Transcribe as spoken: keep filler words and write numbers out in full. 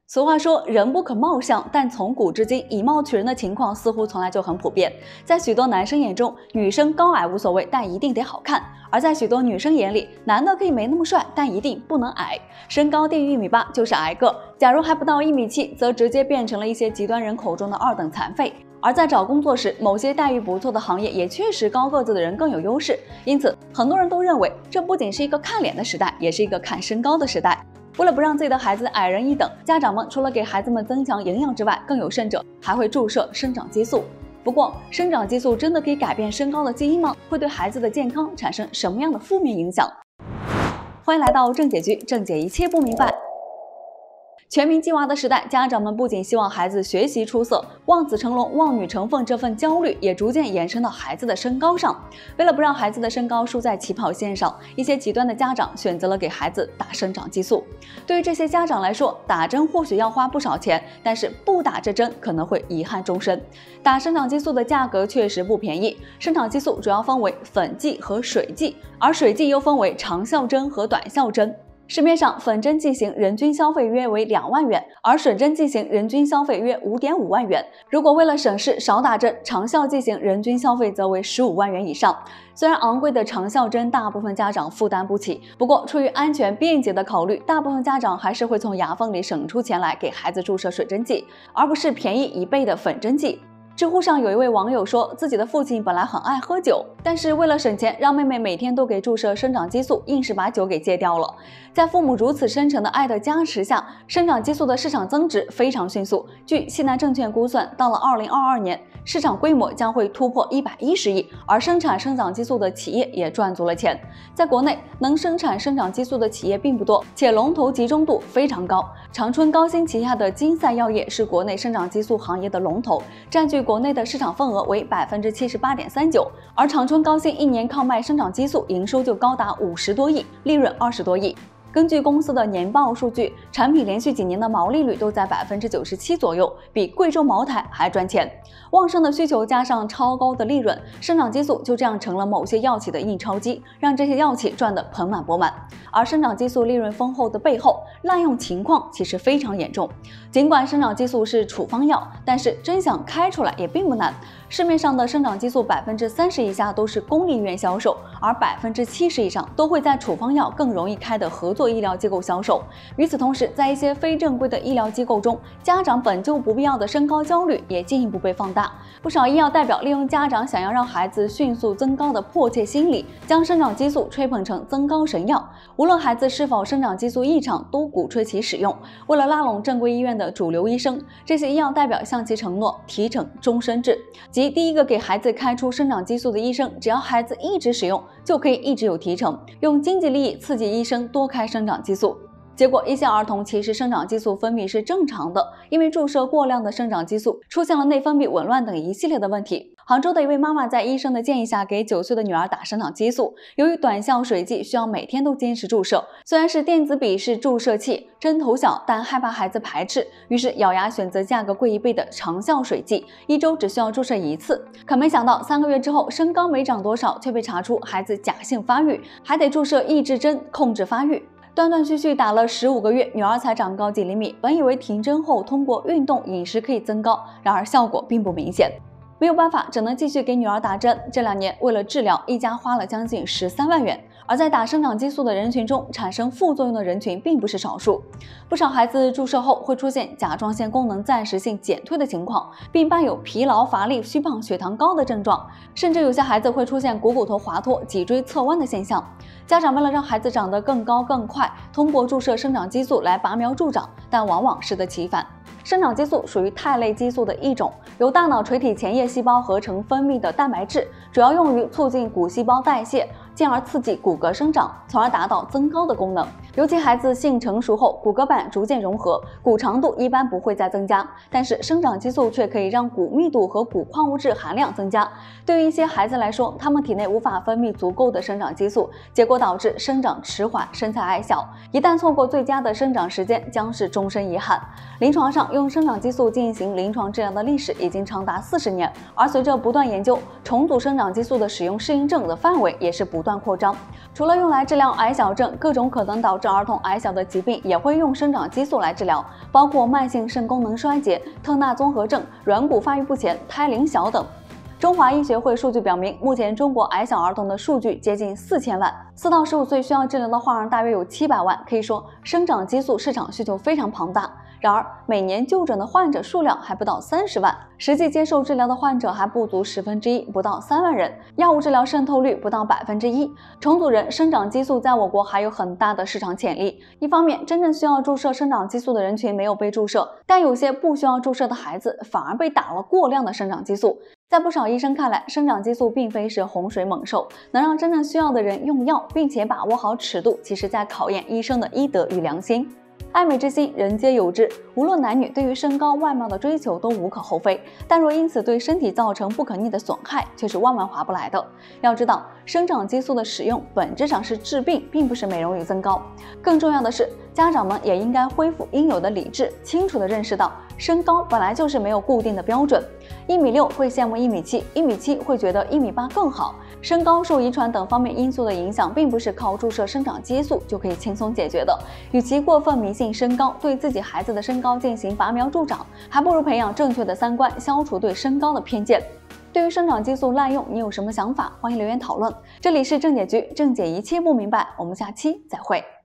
俗话说人不可貌相，但从古至今，以貌取人的情况似乎从来就很普遍。在许多男生眼中，女生高矮无所谓，但一定得好看；而在许多女生眼里，男的可以没那么帅，但一定不能矮。身高低于一米八就是矮个，假如还不到一米七，则直接变成了一些极端人口中的二等残废。而在找工作时，某些待遇不错的行业也确实高个子的人更有优势。因此，很多人都认为，这不仅是一个看脸的时代，也是一个看身高的时代。为了不让自己的孩子矮人一等，家长们除了给孩子们增强营养之外，更有甚者还会注射生长激素。不过，生长激素真的可以改变身高的基因吗？会对孩子的健康产生什么样的负面影响？欢迎来到正解局，正解一切不明白。全民鸡娃的时代，家长们不仅希望孩子学习出色，望子成龙、望女成凤，这份焦虑也逐渐延伸到孩子的身高上。为了不让孩子的身高输在起跑线上，一些极端的家长选择了给孩子打生长激素。对于这些家长来说，打针或许要花不少钱，但是不打这针可能会遗憾终身。打生长激素的价格确实不便宜，生长激素主要分为粉剂和水剂，而水剂又分为长效针和短效针。市面上粉针剂型人均消费约为两万元，而水针剂型人均消费约 五点五万元。如果为了省事少打针，长效剂型人均消费则为十五万元以上。虽然昂贵的长效针大部分家长负担不起，不过出于安全便捷的考虑，大部分家长还是会从牙缝里省出钱来给孩子注射水针剂，而不是便宜一倍的粉针剂。知乎上有一位网友说，自己的父亲本来很爱喝酒，但是为了省钱，让妹妹每天都给注射生长激素，硬是把酒给戒掉了。在父母如此深沉的爱的加持下，生长激素的市场增值非常迅速。据西南证券估算，到了二零二二年，市场规模将会突破一百一十亿，而生产生长激素的企业也赚足了钱。在国内，能生产生长激素的企业并不多，且龙头集中度非常高。长春高新旗下的金赛药业是国内生长激素行业的龙头，占据国内的市场份额为 百分之七十八点三九， 而长春高新一年靠卖生长激素营收就高达五十多亿，利润二十多亿。根据公司的年报数据，产品连续几年的毛利率都在 百分之九十七 左右，比贵州茅台还赚钱。旺盛的需求加上超高的利润，生长激素就这样成了某些药企的印钞机，让这些药企赚得盆满钵满。而生长激素利润丰厚的背后，滥用情况其实非常严重。尽管生长激素是处方药，但是真想开出来也并不难。市面上的生长激素 百分之三十 以下都是公立医院销售，而 百分之七十 以上都会在处方药更容易开的合作医疗机构销售。与此同时，在一些非正规的医疗机构中，家长本就不必要的身高焦虑也进一步被放大。不少医药代表利用家长想要让孩子迅速增高的迫切心理，将生长激素吹捧成增高神药，无论孩子是否生长激素异常，都鼓吹其使用。为了拉拢正规医院的主流医生，这些医药代表向其承诺提成终身制，即第一个给孩子开出生长激素的医生，只要孩子一直使用，就可以一直有提成，用经济利益刺激医生多开生长激素。结果，一些儿童其实生长激素分泌是正常的，因为注射过量的生长激素，出现了内分泌紊乱等一系列的问题。杭州的一位妈妈在医生的建议下给九岁的女儿打生长激素，由于短效水剂需要每天都坚持注射，虽然是电子笔式注射器，针头小，但害怕孩子排斥，于是咬牙选择价格贵一倍的长效水剂，一周只需要注射一次。可没想到三个月之后，身高没长多少，却被查出孩子假性发育，还得注射抑制针控制发育。断断续续打了十五个月，女儿才长高几厘米。本以为停针后通过运动饮食可以增高，然而效果并不明显。没有办法，只能继续给女儿打针。这两年为了治疗，一家花了将近十三万元。而在打生长激素的人群中，产生副作用的人群并不是少数。不少孩子注射后会出现甲状腺功能暂时性减退的情况，并伴有疲劳、乏力、虚胖、血糖高的症状，甚至有些孩子会出现股骨头滑脱、脊椎侧弯的现象。家长为了让孩子长得更高更快，通过注射生长激素来拔苗助长，但往往适得其反。生长激素属于肽类激素的一种，由大脑垂体前叶细胞合成分泌的蛋白质，主要用于促进骨细胞代谢，进而刺激骨骼生长，从而达到增高的功能。尤其孩子性成熟后，骨骼板逐渐融合，骨长度一般不会再增加，但是生长激素却可以让骨密度和骨矿物质含量增加。对于一些孩子来说，他们体内无法分泌足够的生长激素，结果导致生长迟缓、身材矮小。一旦错过最佳的生长时间，将是终身遗憾。临床上用生长激素进行临床治疗的历史已经长达四十年，而随着不断研究，重组生长激素的使用适应症的范围也是不断扩张。除了用来治疗矮小症，各种可能导致致儿童矮小的疾病也会用生长激素来治疗，包括慢性肾功能衰竭、特纳综合症、软骨发育不全、胎龄小等。中华医学会数据表明，目前中国矮小儿童的数据接近四千万，四到十五岁需要治疗的患儿大约有七百万，可以说生长激素市场需求非常庞大。然而，每年就诊的患者数量还不到三十万，实际接受治疗的患者还不足十分之一，不到三万人，药物治疗渗透率不到百分之一。重组人生长激素在我国还有很大的市场潜力。一方面，真正需要注射生长激素的人群没有被注射，但有些不需要注射的孩子反而被打了过量的生长激素。在不少医生看来，生长激素并非是洪水猛兽，能让真正需要的人用药，并且把握好尺度，其实在考验医生的医德与良心。爱美之心，人皆有之。无论男女，对于身高外貌的追求都无可厚非，但若因此对身体造成不可逆的损害，却是万万划不来的。要知道，生长激素的使用本质上是治病，并不是美容与增高。更重要的是，家长们也应该恢复应有的理智，清楚地认识到，身高本来就是没有固定的标准。一米六会羡慕一米七，一米七会觉得一米八更好。身高受遗传等方面因素的影响，并不是靠注射生长激素就可以轻松解决的。与其过分迷信身高，对自己孩子的身高进行拔苗助长，还不如培养正确的三观，消除对身高的偏见。对于生长激素滥用，你有什么想法？欢迎留言讨论。这里是正解局，正解一切不明白。我们下期再会。